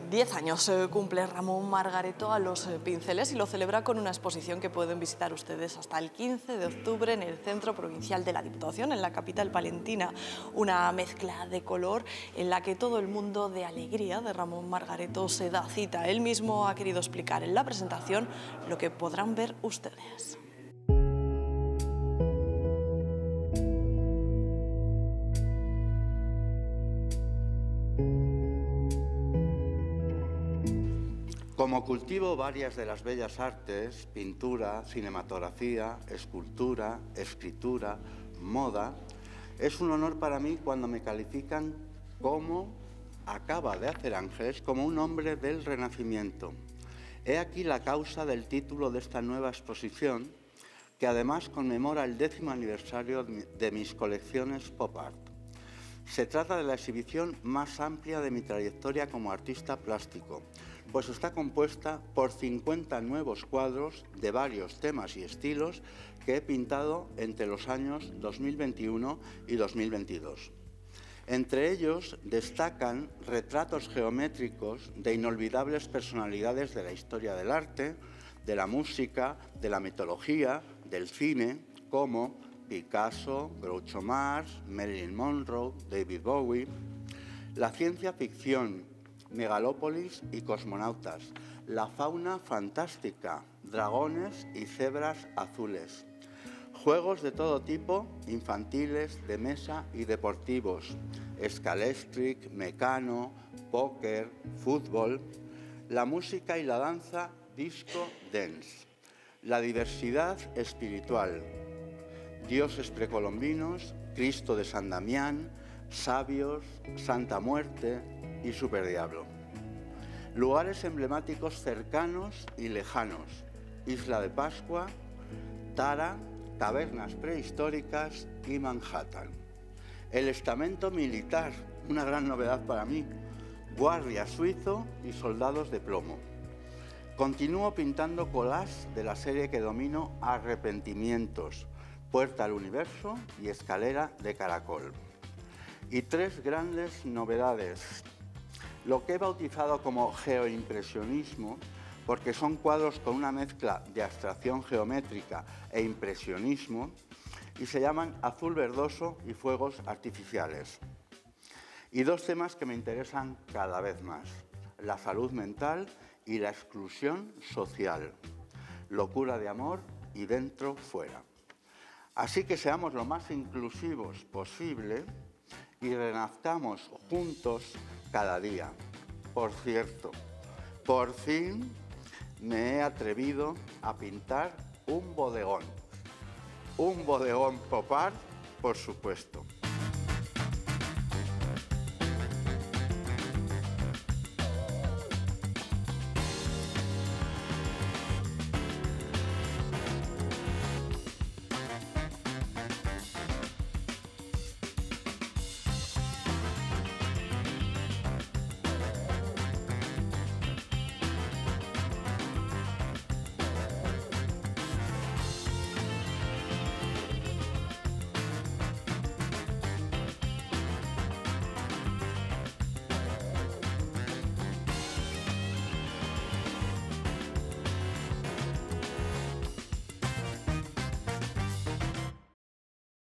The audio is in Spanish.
10 años cumple Ramón Margareto a los pinceles y lo celebra con una exposición que pueden visitar ustedes hasta el 15 de octubre en el Centro Provincial de la Diputación, en la capital palentina. Una mezcla de color en la que todo el mundo de alegría de Ramón Margareto se da cita. Él mismo ha querido explicar en la presentación lo que podrán ver ustedes. Como cultivo varias de las bellas artes, pintura, cinematografía, escultura, escritura, moda, es un honor para mí cuando me califican como acaba de hacer Ángeles, como un hombre del Renacimiento. He aquí la causa del título de esta nueva exposición, que además conmemora el 10º aniversario de mis colecciones Pop Art. Se trata de la exhibición más amplia de mi trayectoria como artista plástico, pues está compuesta por 50 nuevos cuadros de varios temas y estilos que he pintado entre los años 2021 y 2022. Entre ellos destacan retratos geométricos de inolvidables personalidades de la historia del arte, de la música, de la mitología, del cine, como Picasso, Groucho Marx, Marilyn Monroe, David Bowie, la ciencia ficción, megalópolis y cosmonautas, la fauna fantástica, dragones y cebras azules, juegos de todo tipo, infantiles, de mesa y deportivos, scalestric, mecano, póker, fútbol, la música y la danza disco dance, la diversidad espiritual, dioses precolombinos, Cristo de San Damián, sabios, Santa Muerte y Superdiablo. Lugares emblemáticos cercanos y lejanos, Isla de Pascua, Tara, tabernas prehistóricas y Manhattan. El estamento militar, una gran novedad para mí, guardia suizo y soldados de plomo. Continúo pintando collages de la serie que domino Arrepentimientos, Puerta al Universo y Escalera de Caracol. Y 3 grandes novedades. Lo que he bautizado como geoimpresionismo, porque son cuadros con una mezcla de abstracción geométrica e impresionismo, y se llaman Azul Verdoso y Fuegos Artificiales. Y 2 temas que me interesan cada vez más: la salud mental y la exclusión social, locura de amor y dentro fuera. Así que seamos lo más inclusivos posible y renazcamos juntos cada día. Por cierto, por fin me he atrevido a pintar un bodegón pop art, por supuesto.